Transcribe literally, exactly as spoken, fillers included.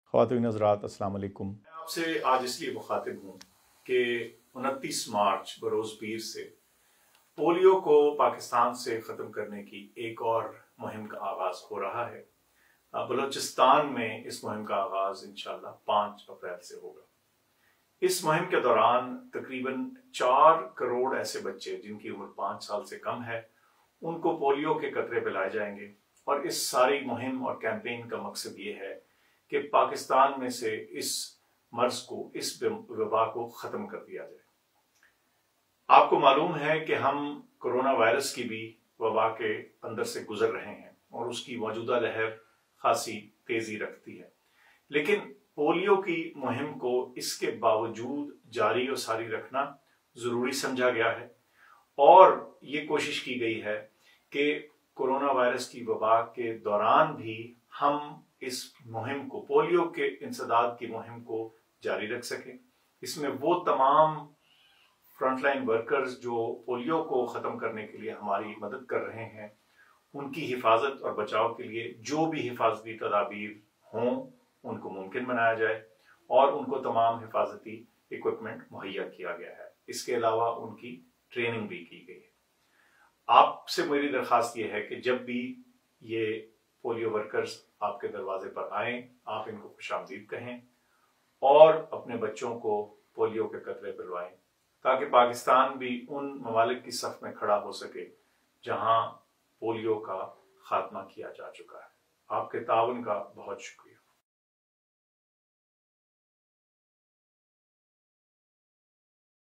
خواتین حضرات السلام علیکم۔ میں آپ سے آج اس لیے مخاطب ہوں کہ انتیس مارچ بروز پیر سے پولیو کو پاکستان سے ختم کرنے کی ایک اور مہم کا آغاز ہو رہا ہے۔ بلوچستان میں اس مہم کا آغاز انشاءاللہ پانچ اپریل سے ہوگا۔ اس مہم کے دوران تقریباً چار کروڑ ایسے بچے جن کی عمر پانچ سال سے کم ہے ان کو پولیو کے قطرے پلائے جائیں گے، اور اس ساری مہم اور کیمپین کا مقصد یہ ہے کہ پاکستان میں سے اس مرض کو، اس وبا کو ختم کر دیا جائے۔ آپ کو معلوم ہے کہ ہم کرونا وائرس کی بھی وبا کے اندر سے گزر رہے ہیں اور اس کی موجودہ لہر خاصی تیزی رکھتی ہے، لیکن پولیو کی مہم کو اس کے باوجود جاری و ساری رکھنا ضروری سمجھا گیا ہے، اور یہ کوشش کی گئی ہے کہ کرونا وائرس کی وبا کے دوران بھی ہم اس مہم کو، پولیو کے انسداد کی مہم کو جاری رکھ سکیں۔ اس میں وہ تمام فرنٹ لائن ورکرز جو پولیو کو ختم کرنے کے لیے ہماری مدد کر رہے ہیں، ان کی حفاظت اور بچاؤ کے لیے جو بھی حفاظتی تدابیر ہوں ان کو ممکن بنایا جائے، اور ان کو تمام حفاظتی اکوپمنٹ مہیا کیا گیا ہے۔ اس کے علاوہ ان کی ٹریننگ بھی کی گئی ہے۔ آپ سے میری درخواست یہ ہے کہ جب بھی یہ پولیو ورکرز آپ کے دروازے پر آئیں، آپ ان کو خوش آمدید کہیں اور اپنے بچوں کو پولیو کے قطرے پلوائیں، تاکہ پاکستان بھی ان ممالک کی صف میں کھڑا ہو سکے جہاں پولیو کا خاتمہ کیا جا چکا ہے۔ آپ کے تعاون کا بہت شکریہ۔